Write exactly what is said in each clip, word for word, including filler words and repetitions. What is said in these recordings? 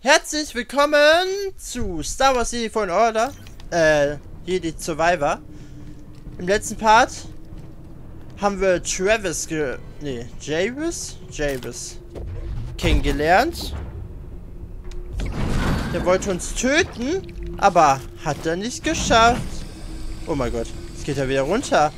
Herzlich willkommen zu Star Wars Jedi Fallen Order, äh, Jedi Survivor. Im letzten Part haben wir Travis ge... Nee, Javis? Javis kennengelernt. Der wollte uns töten, aber hat er nicht geschafft. Oh mein Gott, jetzt geht er wieder runter.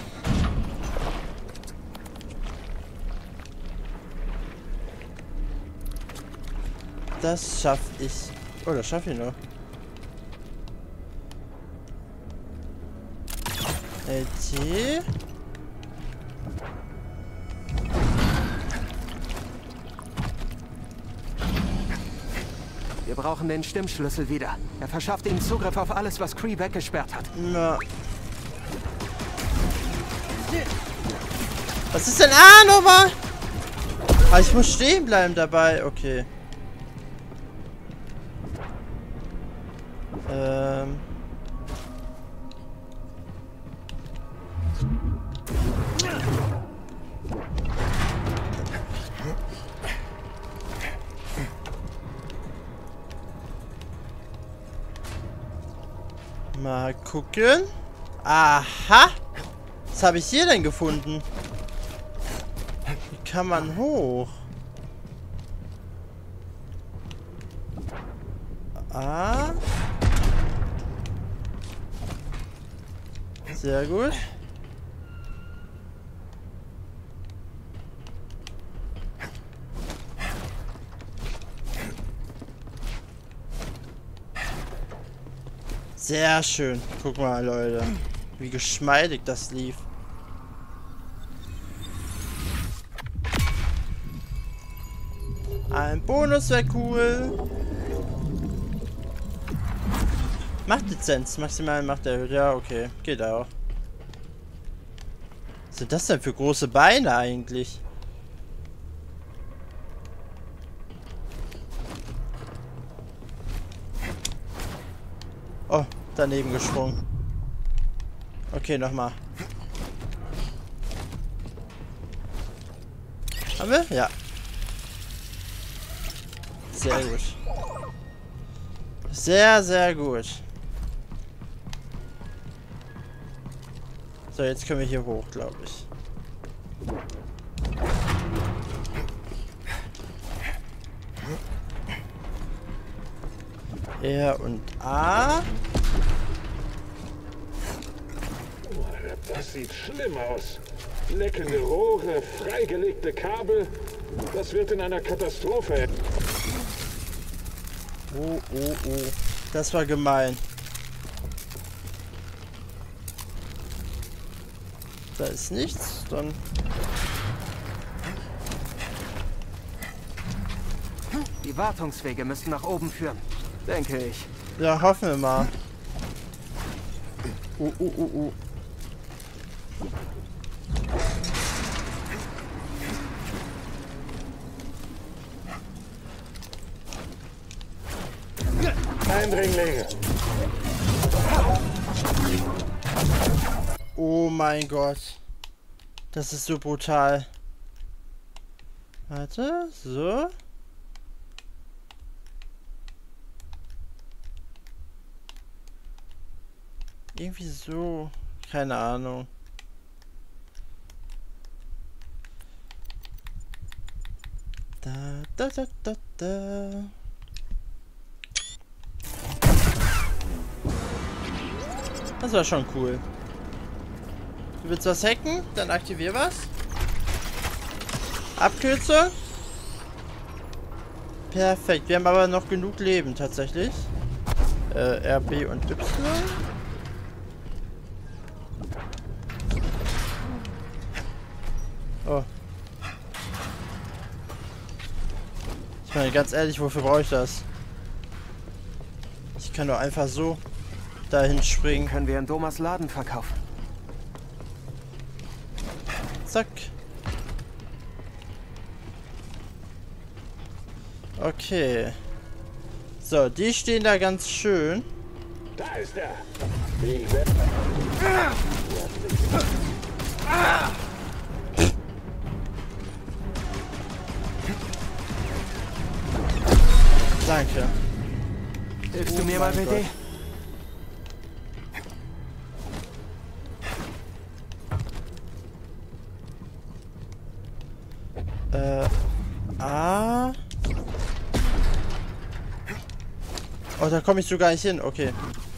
Das schaff ich. Oh, das schaffe ich noch. L T. Wir brauchen den Stimmschlüssel wieder. Er verschafft ihnen Zugriff auf alles, was Kree weggesperrt hat. Na. Was ist denn? Ah, nochmal! Ah, ich muss stehen bleiben dabei. Okay. Ähm. Mal gucken. Aha! Was habe ich hier denn gefunden? Wie kann man hoch? Ah. Sehr gut. Sehr schön. Guck mal, Leute. Wie geschmeidig das lief. Ein Bonus wäre cool. Machtlizenz. Maximal Macht erhöht. Ja, okay. Geht auch. Was sind das denn für große Beine eigentlich? Oh, daneben gesprungen. Okay, nochmal. Haben wir? Ja. Sehr gut. Sehr, sehr gut. So, jetzt können wir hier hoch, glaube ich. R und A. Das sieht schlimm aus. Leckende Rohre, freigelegte Kabel. Das wird in einer Katastrophe enden. Oh, oh, oh. Das war gemein. Da ist nichts, dann... Die Wartungswege müssen nach oben führen, denke ich. Ja, hoffen wir mal. Uh, uh, uh, uh. Eindringlinge. Oh mein Gott. Das ist so brutal. Warte, so. Irgendwie so. Keine Ahnung. Da, da, da, da, da. Das war schon cool. Du willst was hacken? Dann aktivier was. Abkürzung. Perfekt. Wir haben aber noch genug Leben tatsächlich. Äh, R, B und Y. Oh. Ich meine, ganz ehrlich, wofür brauche ich das? Ich kann doch einfach so dahin springen. Den können wir in Domas Laden verkaufen. Zack. Okay. So, die stehen da ganz schön. Da ist er. Ich werde... danke. Hilfst Oh du mir mal, mein B D? Äh. Ah. Oh, da komme ich so gar nicht hin. Okay.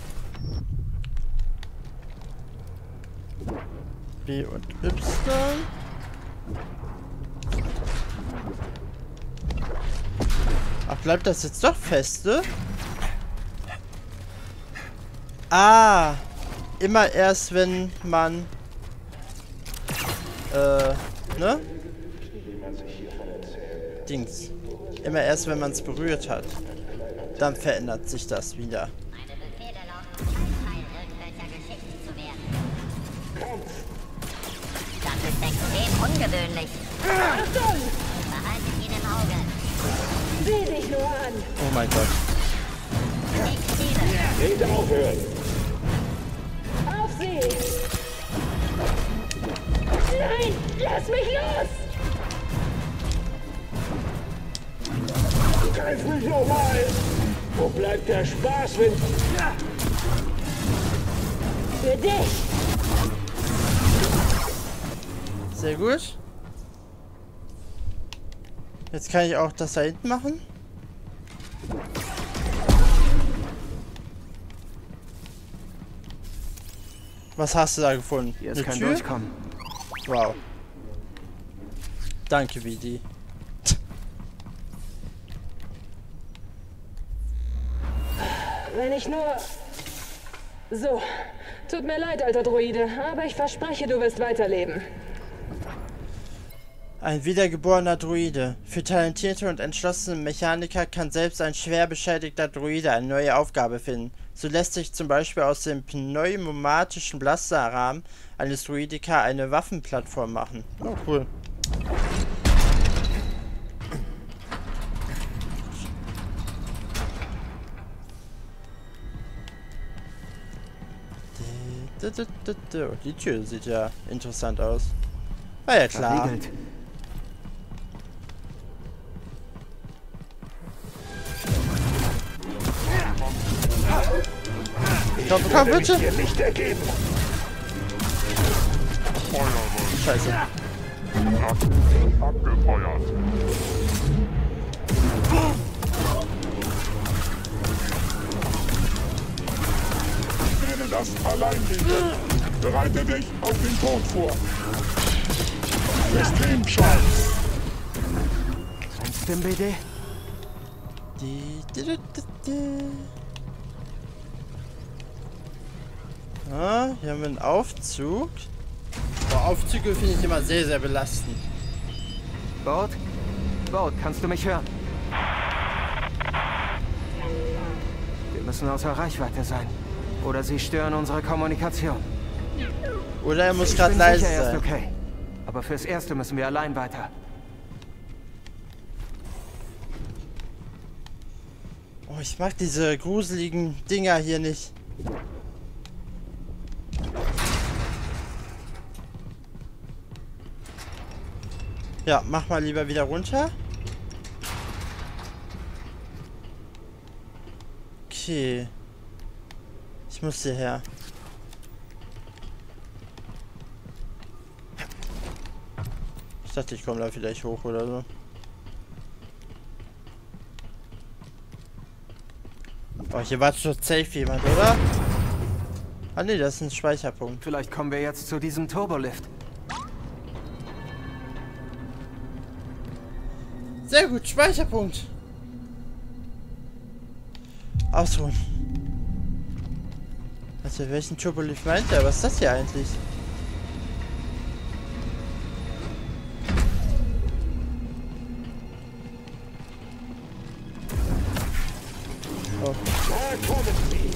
B und Y. Ach, bleibt das jetzt doch feste? Ah. Immer erst, wenn man... Äh, ne? Dings. Immer erst, wenn man es berührt hat. Dann verändert sich das wieder. Meine Befehle lauten, kein Teil irgendwelcher Geschichten zu werden. Das ist extrem ungewöhnlich. Achtung! Behaltet ihn im Auge. Sieh dich nur an! Oh mein Gott. Ich ziele. Nicht aufhören! Auf sie! Nein! Lass mich los! Greif mich nochmal! Wo bleibt der Spaß, wenn... Ja. Für dich! Sehr gut. Jetzt kann ich auch das da hinten machen. Was hast du da gefunden? Hier ist Eine kein Tür? Durchkommen. Wow. Danke, Vidi. Wenn ich nur... So. Tut mir leid, alter Droide, aber ich verspreche, du wirst weiterleben. Ein wiedergeborener Droide. Für talentierte und entschlossene Mechaniker kann selbst ein schwer beschädigter Droide eine neue Aufgabe finden. So lässt sich zum Beispiel aus dem pneumatischen Blasterrahmen eines Droideka eine Waffenplattform machen. Oh, cool. Die Tür sieht ja interessant aus. War ja klar. Verriegelt. Komm, komm, Mich bitte! dir nicht ergeben! Scheiße. Abgefeuert. Ich werde das allein regeln. Bereite dich auf den Tod vor. Systemscheiß. Meinst du, B D? Die, die, die, die, die. Ah, hier haben wir einen Aufzug. Boah, Aufzüge finde ich immer sehr, sehr belastend. Bord? Bord, kannst du mich hören? Wir müssen außer Reichweite sein. Oder sie stören unsere Kommunikation. Oder er muss Ich gerade bin leise sicher, er ist sein. okay. Aber fürs Erste müssen wir allein weiter. Oh, ich mag diese gruseligen Dinger hier nicht. Ja, mach mal lieber wieder runter. Okay. Ich muss hierher. Ich dachte, ich komme da vielleicht hoch oder so. Oh, hier wartet schon safe jemand, oder? Ah ne, das ist ein Speicherpunkt. Vielleicht kommen wir jetzt zu diesem Turbolift. Sehr gut, Speicherpunkt. Ausruhen. Also, welchen Turbolift meint er? Was ist das hier eigentlich? Oh. Da kommen sie!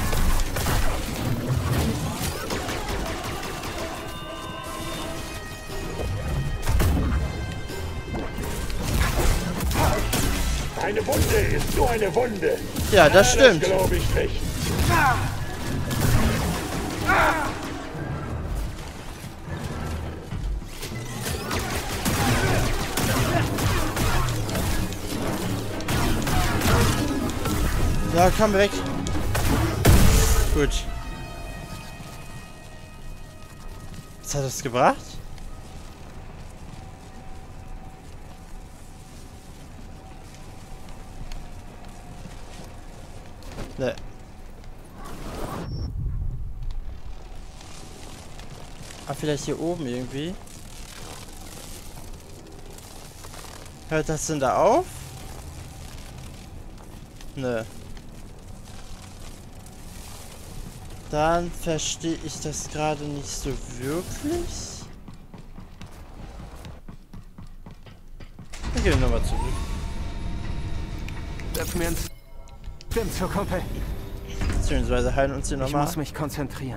Eine Wunde ist nur eine Wunde. Ja, das Ah, stimmt. Das glaube ich nicht. Ja, komm weg. Gut. Was hat das gebracht? Ne. Ah, vielleicht hier oben irgendwie. Hört das denn da auf? Ne. Dann verstehe ich das gerade nicht so wirklich. Wir gehen nochmal zurück. Werfen wir uns. Stimmt zur Kumpel. Beziehungsweise heilen uns hier Ich nochmal. muss mich konzentrieren.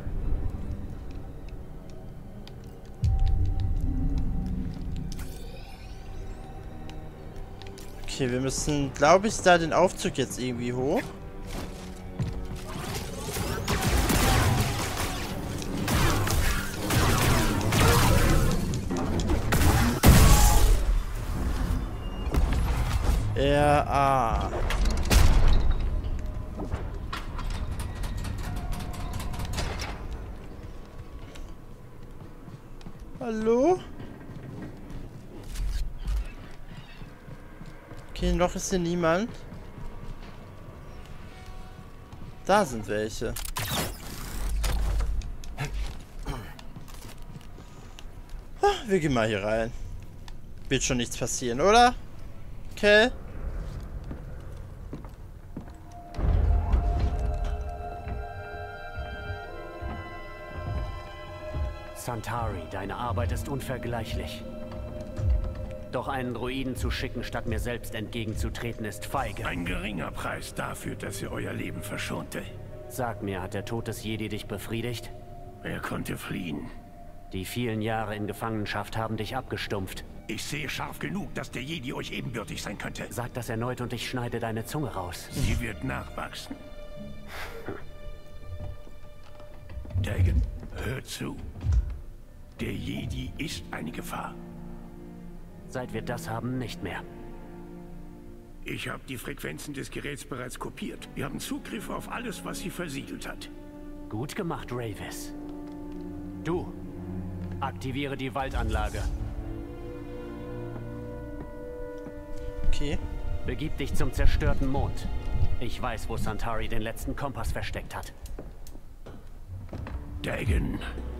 Okay, wir müssen, glaube ich, da den Aufzug jetzt irgendwie hoch. R A. Hallo? Okay, noch ist hier niemand. Da sind welche. Ah, wir gehen mal hier rein. Wird schon nichts passieren, oder? Okay. Santari, deine Arbeit ist unvergleichlich. Doch einen Droiden zu schicken, statt mir selbst entgegenzutreten, ist feige. Ein geringer Preis dafür, dass er euer Leben verschonte. Sag mir, hat der Tod des Jedi dich befriedigt? Er konnte fliehen. Die vielen Jahre in Gefangenschaft haben dich abgestumpft. Ich sehe scharf genug, dass der Jedi euch ebenbürtig sein könnte. Sag das erneut und ich schneide deine Zunge raus. Sie wird nachwachsen. Dagan, hör zu. Der Jedi ist eine Gefahr. Seit wir das haben, nicht mehr. Ich habe die Frequenzen des Geräts bereits kopiert. Wir haben Zugriff auf alles, was sie versiegelt hat. Gut gemacht, Rayvis. Du, aktiviere die Waldanlage. Okay. Begib dich zum zerstörten Mond. Ich weiß, wo Santari den letzten Kompass versteckt hat. Dagan.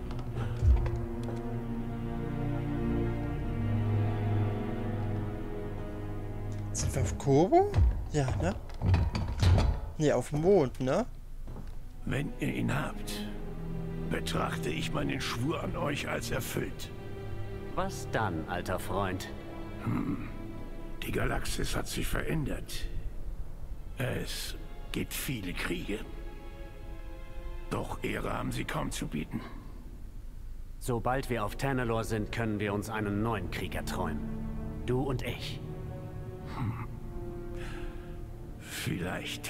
Sind wir auf Kobo? Ja, ne? Ne, auf dem Mond, ne? Wenn ihr ihn habt, betrachte ich meinen Schwur an euch als erfüllt. Was dann, alter Freund? Hm. Die Galaxis hat sich verändert. Es gibt viele Kriege. Doch Ehre haben sie kaum zu bieten. Sobald wir auf Tanalorr sind, können wir uns einen neuen Krieg erträumen. Du und ich. Hm. Vielleicht.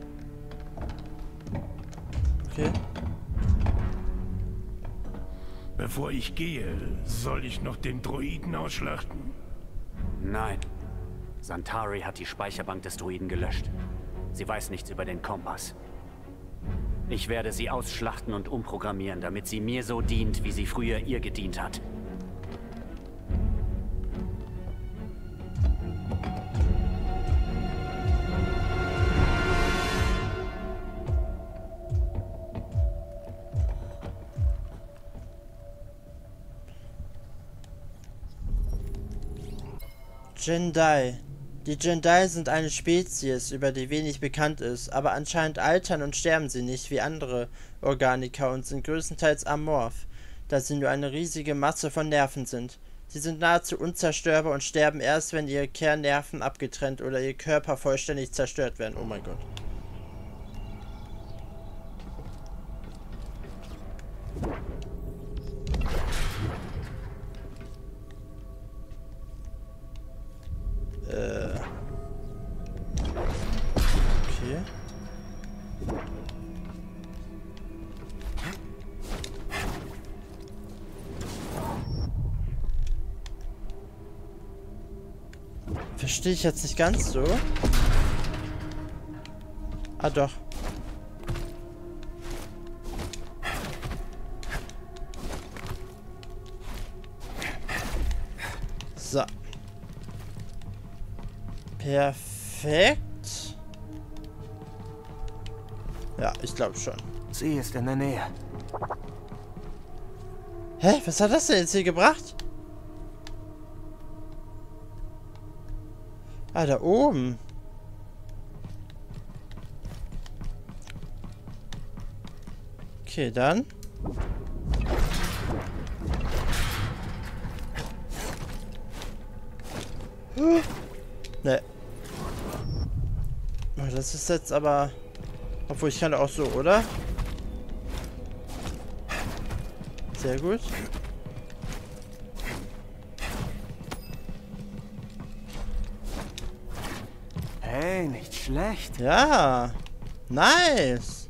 Okay. Bevor ich gehe, soll ich noch den Droiden ausschlachten? Nein. Santari hat die Speicherbank des Droiden gelöscht. Sie weiß nichts über den Kompass. Ich werde sie ausschlachten und umprogrammieren, damit sie mir so dient, wie sie früher ihr gedient hat. Jedi. Die Jedi sind eine Spezies, über die wenig bekannt ist, aber anscheinend altern und sterben sie nicht wie andere Organiker und sind größtenteils amorph, da sie nur eine riesige Masse von Nerven sind. Sie sind nahezu unzerstörbar und sterben erst, wenn ihre Kernnerven abgetrennt oder ihr Körper vollständig zerstört werden. Oh mein Gott. Äh. Okay. Verstehe ich jetzt nicht ganz so. Ah, doch. So. Perfekt. Ja, ich glaube schon. Sie ist in der Nähe. Hä? Was hat das denn jetzt hier gebracht? Ah, da oben. Okay, dann. Ne. Das ist jetzt aber... Obwohl, ich kann auch so, oder? Sehr gut. Hey, nicht schlecht. Ja. Nice.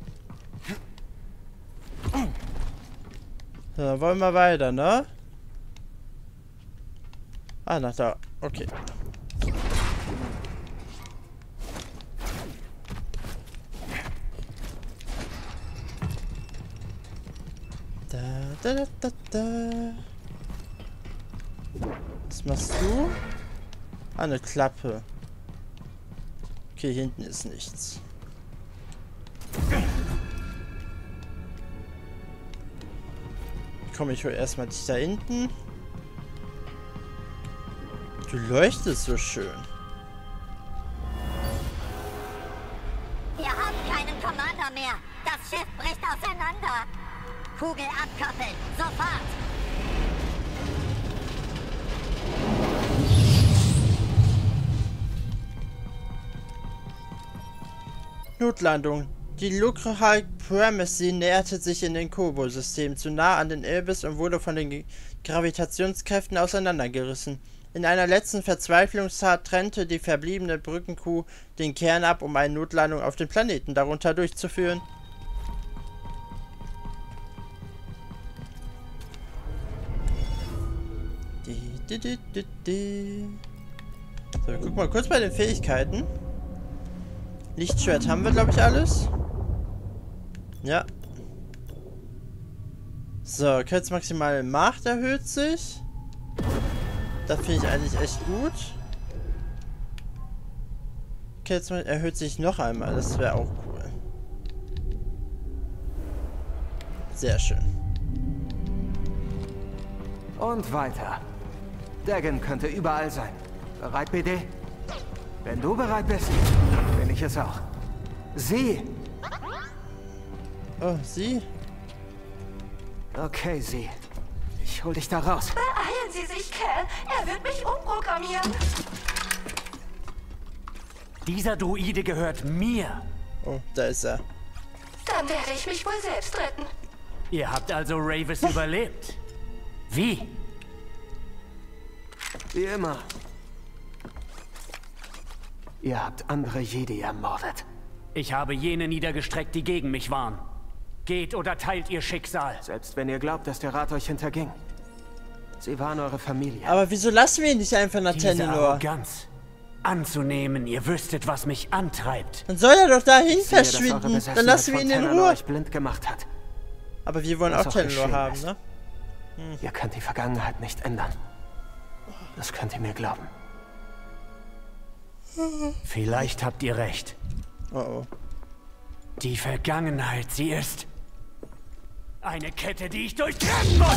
So, wollen wir weiter, ne? Ah, nach da. Okay. Da, da, da, da, da. Was machst du? Ah, eine Klappe. Okay, hinten ist nichts. Komm, ich hol erstmal dich da hinten. Du leuchtest so schön. Wir haben keinen Commander mehr. Das Schiff bricht auseinander. Kugel abkoppeln. Sofort. Notlandung. Die Lucrehulk Primacy näherte sich in den Kobo-System zu nah an den Ilbis und wurde von den Gravitationskräften auseinandergerissen. In einer letzten Verzweiflungstat trennte die verbliebene Brückencrew den Kern ab, um eine Notlandung auf den Planeten darunter durchzuführen. Die, die, die, die, die. So, guck mal kurz bei den Fähigkeiten. Lichtschwert haben wir, glaube ich, alles. Ja. So, maximale Macht erhöht sich. Das finde ich eigentlich echt gut. Kerzenmacht erhöht sich noch einmal. Das wäre auch cool. Sehr schön. Und weiter. Dagon könnte überall sein. Bereit, B D? Wenn du bereit bist, bin ich es auch. Sie! Oh, sie? Okay, sie. Ich hol dich da raus. Beeilen Sie sich, Cal. Er wird mich umprogrammieren. Dieser Druide gehört mir. Oh, da ist er. Dann werde ich mich wohl selbst retten. Ihr habt also Rayvis überlebt. Wie? Wie immer. Ihr habt andere Jedi ermordet. Ich habe jene niedergestreckt, die gegen mich waren. Geht oder teilt ihr Schicksal. Selbst wenn ihr glaubt, dass der Rat euch hinterging. Sie waren eure Familie. Aber wieso lassen wir ihn nicht einfach nach Diese Tenenor? Arroganz. Anzunehmen, ihr wüsstet, was mich antreibt. Dann soll er doch dahin Ich sehe, dass eure verschwinden. Dann Besessenheit lassen wir von ihn in Tenenor Ruhe. euch blind gemacht hat. Aber wir wollen Was auch auch Tenenor geschehen haben, ist. ne? Ihr könnt die Vergangenheit nicht ändern. Das könnt ihr mir glauben. Vielleicht habt ihr recht. Oh oh. Die Vergangenheit, sie ist eine Kette, die ich durchtrennen muss.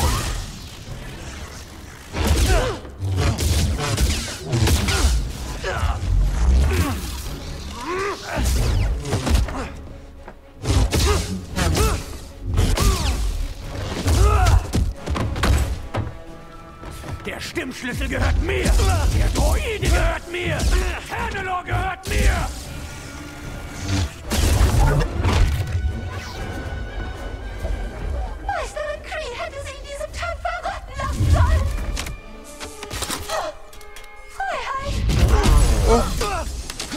Der Stimmschlüssel gehört mir. Der Droide gehört mir. Tenenor gehört mir. Meisterin Kree hätte sie in diesem Tag verrotten lassen sollen. Freiheit.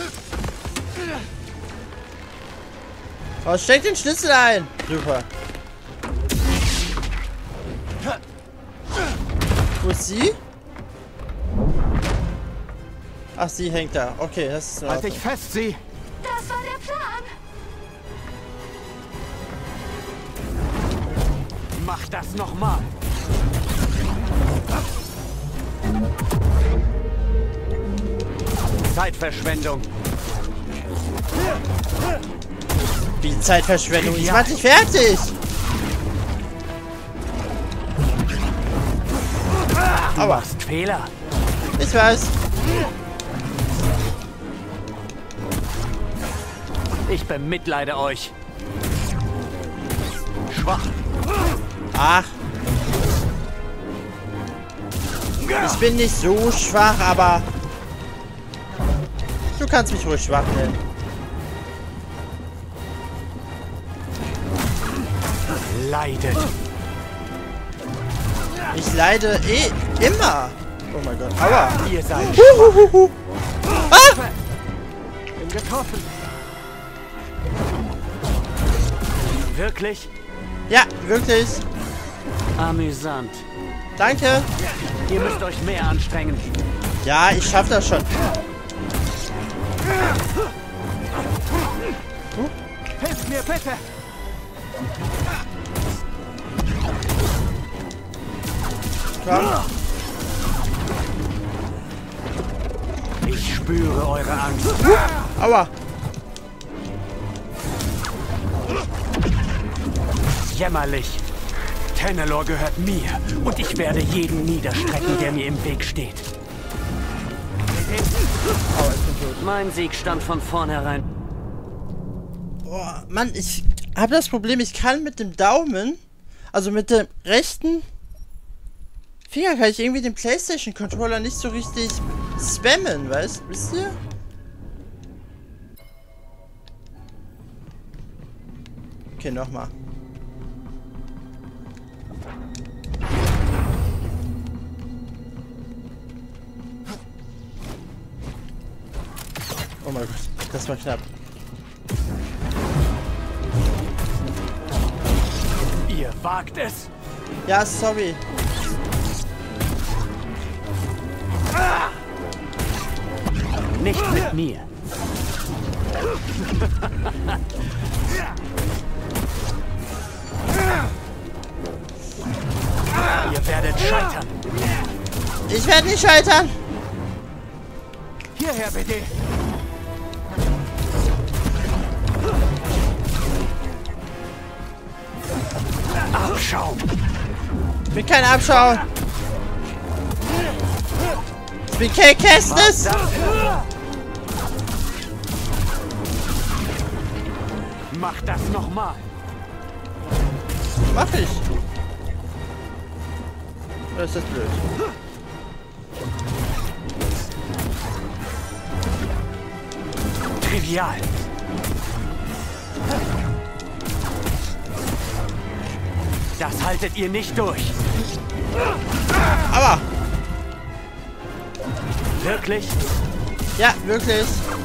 Oh, steck den Schlüssel ein. Super. Wo ist sie? Ach, sie hängt da. Okay, das ist in Halt Ordnung. dich fest, sie! Das war der Plan. Mach das nochmal. Zeitverschwendung. Wie Zeitverschwendung? Ich mach dich fertig! Du Aua. machst Fehler. Ich weiß. Ich bemitleide euch. Schwach. Ach. Ich bin nicht so schwach, aber... Du kannst mich ruhig schwach nennen. Leidet. Ich leide eh immer. Oh mein Gott. Aua. Ihr seid Huhuhuhu. Ah! Bin getroffen. wirklich? Ja, wirklich. Amüsant. Danke. Ihr müsst euch mehr anstrengen. Ja, ich schaff das schon. Hilf mir bitte! Komm. Ich spüre eure Angst. Aua. Jämmerlich. Tanalorr gehört mir und ich werde jeden niederstrecken, der mir im Weg steht. Mein Sieg stand von vornherein. Boah, Mann, ich habe das Problem, ich kann mit dem Daumen, also mit dem rechten Finger, kann ich irgendwie den PlayStation-Controller nicht so richtig spammen, weißt, wisst ihr? Okay, nochmal. Oh mein Gott, das war knapp. Ihr wagt es? Ja, sorry. Nicht mit mir. Ihr werdet scheitern. Ich werde nicht scheitern. Hierher, bitte! Abschaum. Ich bin kein Abschau. Ich bin kein Kästnis. Mach das nochmal. Mach ich. Das ist blöd. Trivial. Das haltet ihr nicht durch. Aber. Wirklich? Ja, wirklich.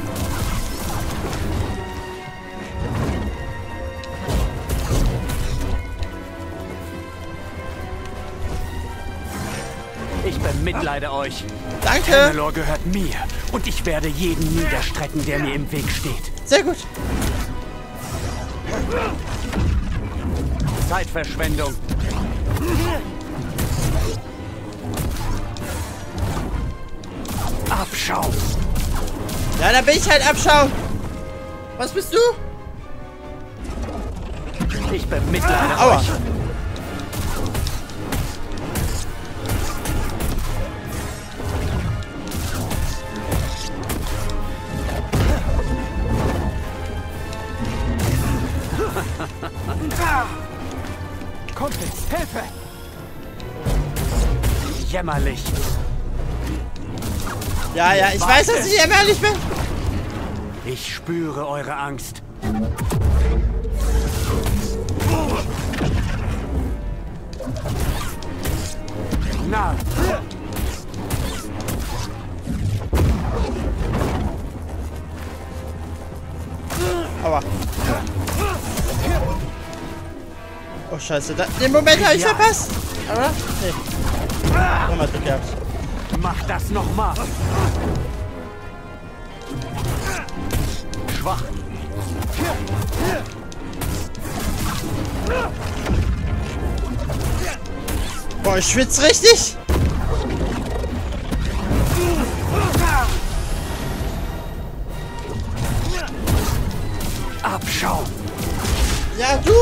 Ich bemitleide euch. Danke. Tanalorr gehört mir und ich werde jeden niederstrecken, der mir im Weg steht. Sehr gut. Zeitverschwendung. Abschaum. Ja, da bin ich halt Abschau. Was bist du? Ich bemitleide Aua. euch. Kumpel, Hilfe! Jämmerlich. Ja, ja, ich weiß, dass ich ehrlich bin. Ich spüre eure Angst. Na. Aua. Oh, scheiße. Da, den Moment habe ich Ja. verpasst. Aber, nee. Nochmal Glück gehabt. Mach das nochmal. Schwach. Boah, ich schwitze richtig. Abschaum. Ja, du.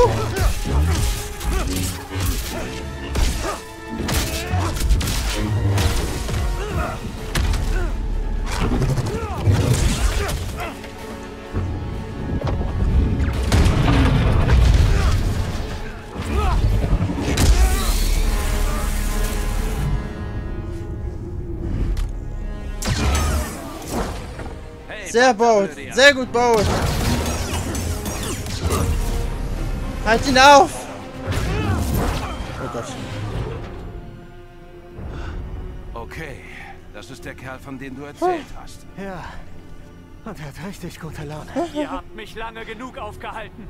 Sehr Boat. Sehr gut, Boat. Halt ihn auf! Oh Gott. Okay, das ist der Kerl, von dem du erzählt hast. Ja, und er hat richtig gute Laune. Ihr habt mich lange genug aufgehalten.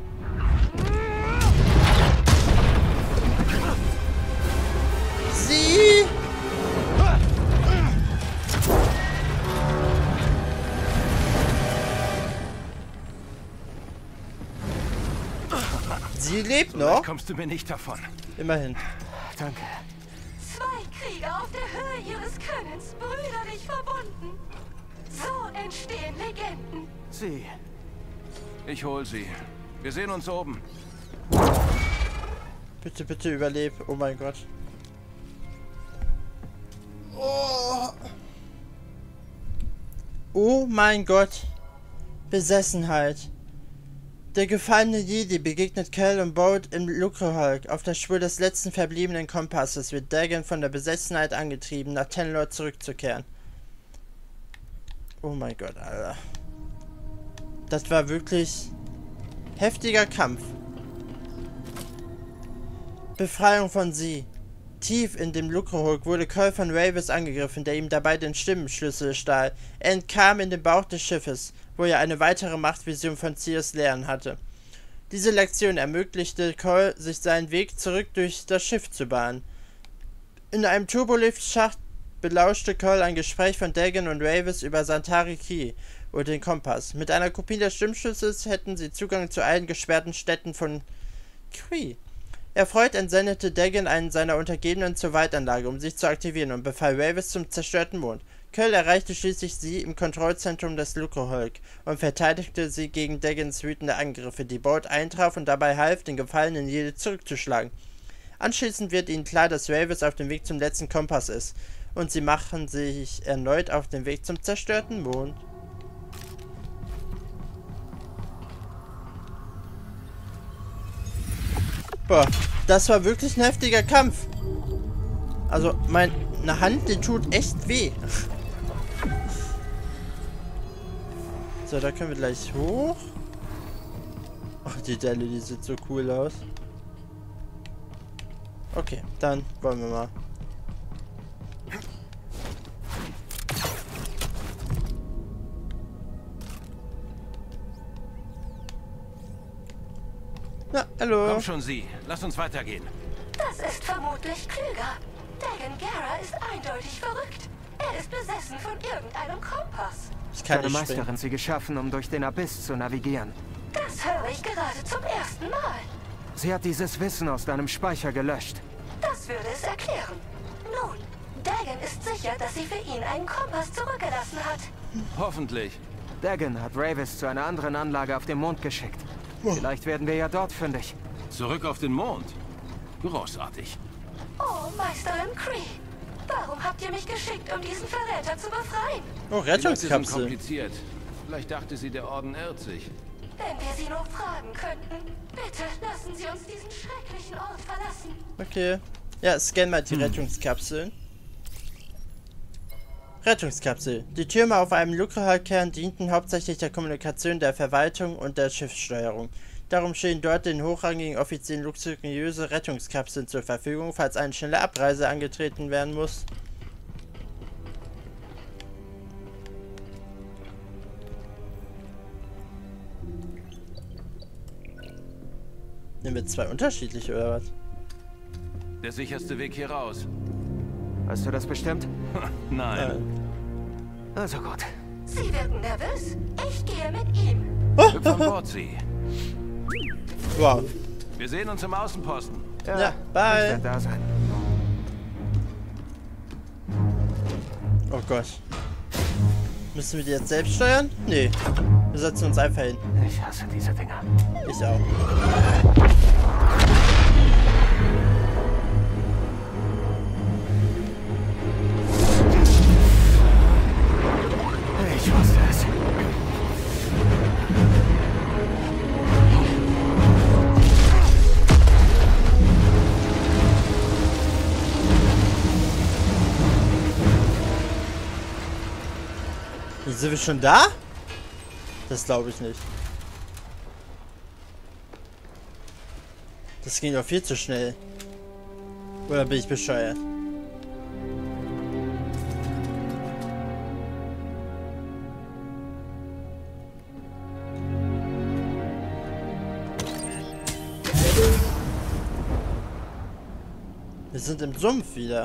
Sie! Sie lebt noch. Kommst du mir nicht davon? Immerhin. Danke. Zwei Krieger auf der Höhe ihres Könnens, brüderlich verbunden. So entstehen Legenden. Sie. Ich hol sie. Wir sehen uns oben. Bitte, bitte überleb. Oh mein Gott. Oh, oh mein Gott. Besessenheit. Der gefallene Jedi begegnet Cal und Boat im Lucrehulk. Auf der Spur des letzten verbliebenen Kompasses wird Dagan von der Besessenheit angetrieben, nach Tenlor zurückzukehren. Oh mein Gott, Alter. Das war wirklich heftiger Kampf. Befreiung von sie. Tief in dem Lucrehulk wurde Cal von Rayvis angegriffen, der ihm dabei den Stimmenschlüssel stahl. Er entkam in den Bauch des Schiffes, wo er eine weitere Machtvision von Ceres lernen hatte. Diese Lektion ermöglichte Cal, sich seinen Weg zurück durch das Schiff zu bahnen. In einem Turboliftschacht belauschte Cal ein Gespräch von Dagan und Rayvis über Santari Key und den Kompass. Mit einer Kopie des Stimmschlüssels hätten sie Zugang zu allen gesperrten Städten von Kree. Erfreut entsendete Dagan einen seiner Untergebenen zur Waldanlage, um sich zu aktivieren, und befahl Rayvis zum zerstörten Mond. Cal erreichte schließlich sie im Kontrollzentrum des Lucrehulk und verteidigte sie gegen Dagans wütende Angriffe, die Boat eintraf und dabei half, den gefallenen Jedi zurückzuschlagen. Anschließend wird ihnen klar, dass Rayvis auf dem Weg zum letzten Kompass ist, und sie machen sich erneut auf den Weg zum zerstörten Mond. Boah, das war wirklich ein heftiger Kampf. Also, meine Hand, die tut echt weh. So, da können wir gleich hoch. Ach, die Delle, die sieht so cool aus. Okay, dann wollen wir mal. Na, hallo. Komm schon, Sie. Lass uns weitergehen. Das ist vermutlich klüger. Dagan Gera ist eindeutig verrückt. Er ist besessen von irgendeinem Kompass. Ich kann Seine nicht Meisterin springen. sie geschaffen, um durch den Abyss zu navigieren. Das höre ich gerade zum ersten Mal. Sie hat dieses Wissen aus deinem Speicher gelöscht. Das würde es erklären. Nun, Dagan ist sicher, dass sie für ihn einen Kompass zurückgelassen hat. Hoffentlich. Dagan hat Rayvis zu einer anderen Anlage auf dem Mond geschickt. Vielleicht werden wir ja dort fündig. Zurück auf den Mond? Großartig. Oh, Meisterin Kree. Warum habt ihr mich geschickt, um diesen Verräter zu befreien? Oh, Rettungskapsel. kompliziert. Vielleicht dachte sie, der Orden irrt sich. Wenn wir sie nur fragen könnten. Bitte lassen Sie uns diesen schrecklichen Ort verlassen. Okay. Ja, scan mal die hm. Rettungskapseln. Rettungskapsel. Die Türme auf einem Lucrehulk-Kern dienten hauptsächlich der Kommunikation der Verwaltung und der Schiffssteuerung. Darum stehen dort den hochrangigen Offizieren luxuriöse Rettungskapseln zur Verfügung, falls eine schnelle Abreise angetreten werden muss. Nehmen wir zwei unterschiedliche, oder was? Der sicherste Weg hier raus. Weißt du das bestimmt? Nein. Nein. Also gut. Sie wirken nervös. Ich gehe mit ihm. Hüpf an Bord, Sie. Wow. Wir sehen uns im Außenposten. Ja, ja, bye. Ich werde da sein. Oh Gott. Müssen wir die jetzt selbst steuern? Nee. Wir setzen uns einfach hin. Ich hasse diese Dinger. Ich auch. Ich wusste es. Sind wir schon da? Das glaube ich nicht. Das ging doch viel zu schnell. Oder bin ich bescheuert? Wir sind im Sumpf wieder.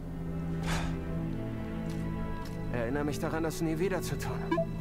Erinnere mich daran, das nie wieder zu tun.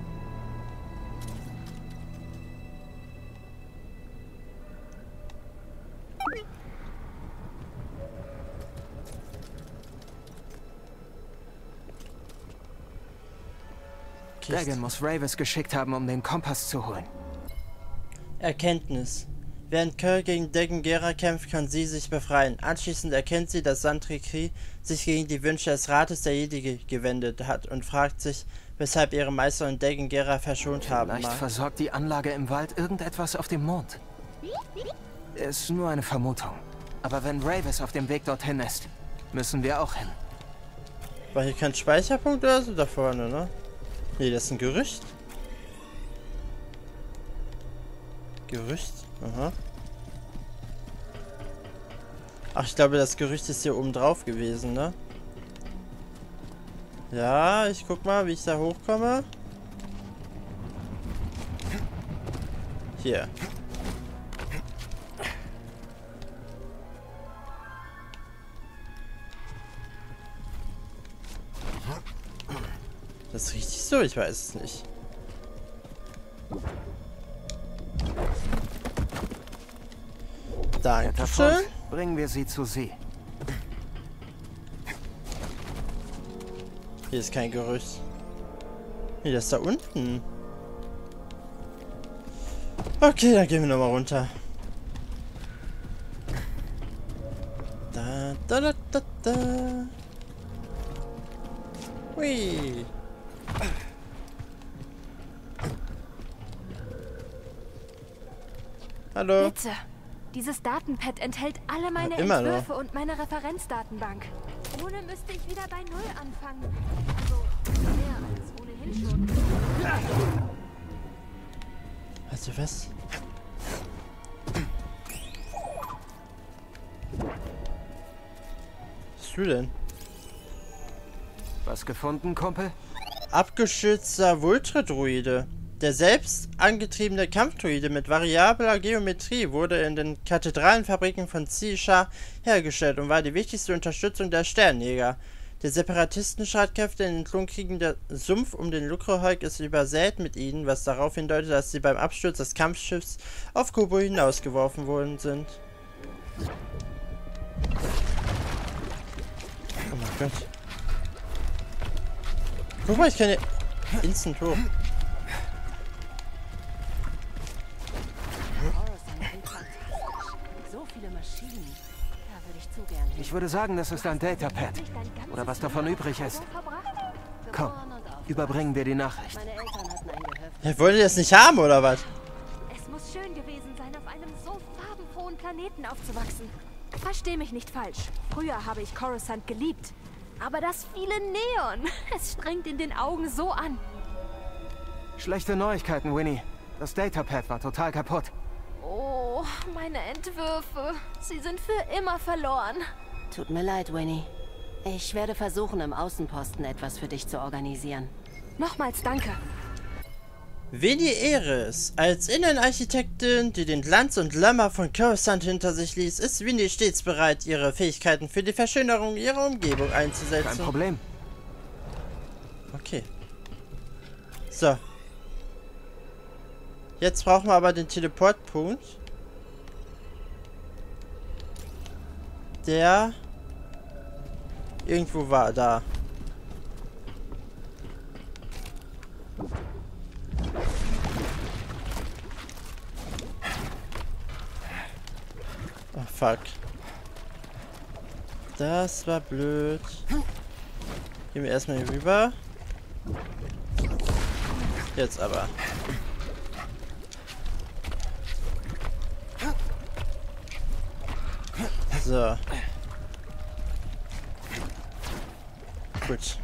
Dagan muss Rayvis geschickt haben, um den Kompass zu holen. Erkenntnis. Während Curl gegen Dagan Gera kämpft, kann sie sich befreien. Anschließend erkennt sie, dass Santry Khri sich gegen die Wünsche des Rates der Jedi gewendet hat und fragt sich, weshalb ihre Meisterin Dagan Gera verschont haben mag. Vielleicht versorgt die Anlage im Wald irgendetwas auf dem Mond. Ist nur eine Vermutung. Aber wenn Rayvis auf dem Weg dorthin ist, müssen wir auch hin. War hier kein Speicherpunkt oder so da vorne, ne? Nee, das ist ein Gerücht. Gerücht? Aha. Ach, ich glaube, das Gerücht ist hier oben drauf gewesen, ne? Ja, ich guck mal, wie ich da hochkomme. Hier. Das ist richtig so, ich weiß es nicht. Dankeschön. Bringen wir sie zu See. Hier ist kein Gerücht. Nee, das ist da unten. Okay, dann gehen wir nochmal runter. Da, da, da, da, da. Hui. Hallo. Bitte. Dieses Datenpad enthält alle meine ja, immer Entwürfe noch. und meine Referenzdatenbank. Ohne müsste ich wieder bei Null anfangen. Also, mehr als ohnehin schon. Weißt du was? Was bist du denn? Was gefunden, Kumpel? Abgeschützter Vultradroide. Der selbst angetriebene Kampfdroide mit variabler Geometrie wurde in den Kathedralenfabriken von Zisha hergestellt und war die wichtigste Unterstützung der Sternjäger. Der Separatisten-Streitkräfte in den Klonkriegen der Sumpf um den Lucrohulk ist übersät mit ihnen, was darauf hindeutet, dass sie beim Absturz des Kampfschiffs auf Kubo hinausgeworfen worden sind. Oh mein Gott. Guck mal, ich kann hier instant hoch. Ich würde sagen, das ist ein Datapad. Oder was davon übrig ist. Komm, überbringen wir die Nachricht. Ja, wollt ihr das nicht haben, oder was? Es muss schön gewesen sein, auf einem so farbenfrohen Planeten aufzuwachsen. Versteh mich nicht falsch. Früher habe ich Coruscant geliebt. Aber das viele Neon, es strengt in den Augen so an. Schlechte Neuigkeiten, Winnie. Das Datapad war total kaputt. Oh, meine Entwürfe. Sie sind für immer verloren. Tut mir leid, Winnie. Ich werde versuchen, im Außenposten etwas für dich zu organisieren. Nochmals danke. Winnie Eris. Als Innenarchitektin, die den Glanz und Glamour von Coruscant hinter sich ließ, ist Winnie stets bereit, ihre Fähigkeiten für die Verschönerung ihrer Umgebung einzusetzen. Kein Problem. Okay. So. Jetzt brauchen wir aber den Teleportpunkt. der irgendwo war. Da. Oh, fuck. Das war blöd. Gehen wir erstmal hier rüber. Jetzt aber. So. Gut.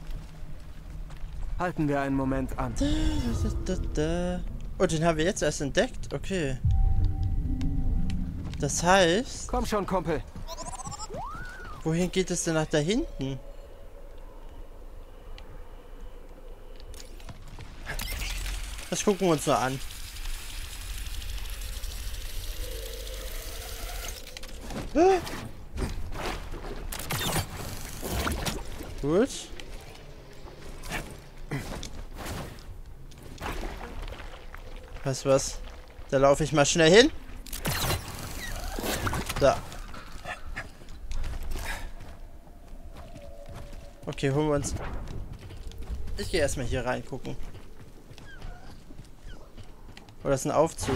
Halten wir einen Moment an. Da, da, da, da. Oh, den haben wir jetzt erst entdeckt? Okay. Das heißt... Komm schon, Kumpel. Wohin geht es denn nach da hinten? Das gucken wir uns nur an. Ah. Gut. Weißt du was? Da laufe ich mal schnell hin. Da. Okay, holen wir uns. Ich gehe erstmal hier reingucken. Oh, das ist ein Aufzug.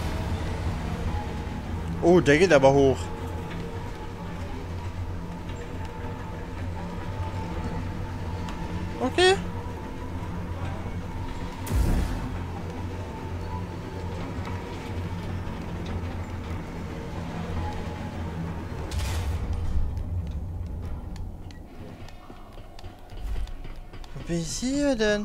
Oh, der geht aber hoch. Okay. Wo bin ich hier denn?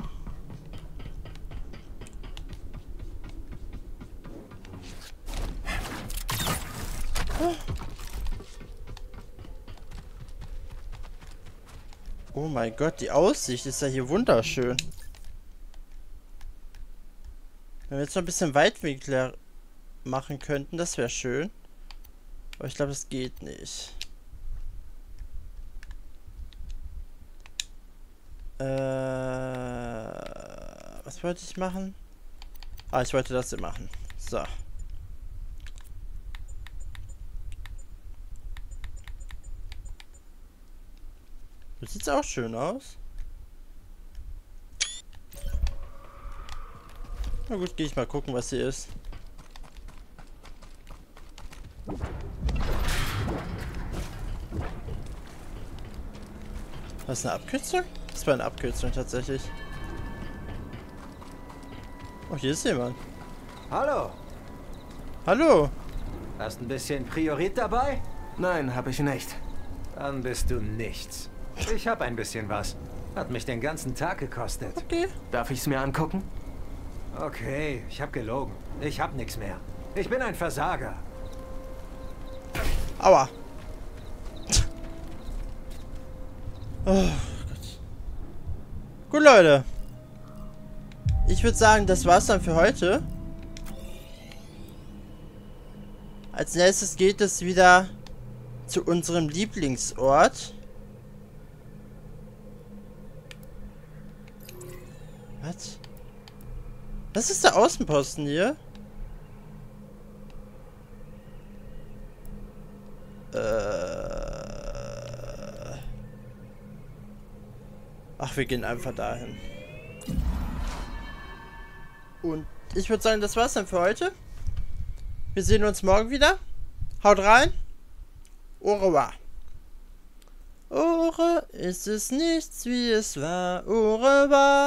Oh mein Gott, die Aussicht ist ja hier wunderschön. Wenn wir jetzt noch ein bisschen Weitwinkler machen könnten, das wäre schön. Aber ich glaube, das geht nicht. Äh, was wollte ich machen? Ah, ich wollte das hier machen. So. Das sieht auch schön aus. Na gut, gehe ich mal gucken, was hier ist. Was ist eine Abkürzung? Das war eine Abkürzung tatsächlich. Oh, hier ist jemand. Hallo. Hallo. Hast ein bisschen Priorit dabei? Nein, habe ich nicht. Dann bist du nichts. Ich habe ein bisschen was. Hat mich den ganzen Tag gekostet. Okay. Darf ich es mir angucken? Okay, ich habe gelogen. Ich habe nichts mehr. Ich bin ein Versager. Aua. Oh Gott. Gut, Leute. Ich würde sagen, das war's dann für heute. Als nächstes geht es wieder zu unserem Lieblingsort. Was? Was ist der Außenposten hier? Äh. Ach, wir gehen einfach dahin. Und ich würde sagen, das war's dann für heute. Wir sehen uns morgen wieder. Haut rein. Au revoir. Au revoir, ist es nichts, wie es war. Au revoir.